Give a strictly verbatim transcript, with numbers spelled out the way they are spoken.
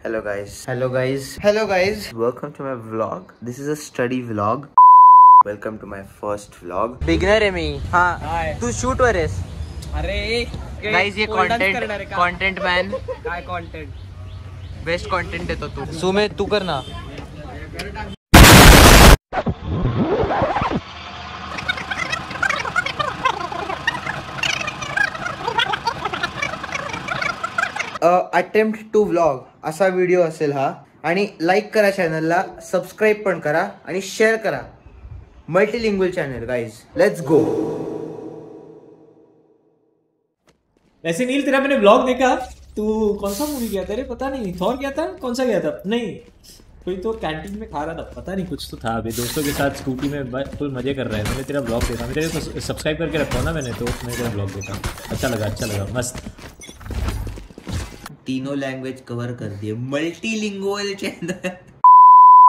Hello guys. Hello guys. Hello guys. Welcome to my vlog. This is a study vlog. Welcome to my first vlog. Beginner है मी. हाँ. तू shoot वर आहेस. अरे Guys ये content content man. काय content? Best content देतो तू. सुमे तू कर ना. अटेम्प्ट टू व्लॉग असा व्हिडिओ असेल हा आणि लाईक करा चॅनलला, सबस्क्राईब पण करा आणि शेअर करा. Multilingual channel guys, let's go. वैसे नील तेरा मैंने व्लॉग देखा, तू कौन सा मूवी गया था रे? पता नहीं, थॉर गया था? कौन सा गया था? नहीं, कोई तो कैंटीन में खा रहा था, पता नहीं कुछ तो था. अभी दोस्तों के साथ स्कूटी में फुल मजे कर रहा है. मैंने तेरा ब्लॉग देखा, मैं तेरे को सब्सक्राइब करके रखा हूँ ना मैंने, तो मैंने तेरा ब्लॉग देखा. अच्छा लगा, अच्छा लगा, मस्त. तीनों लैंग्वेज कवर कर दिए. Multilingual channel.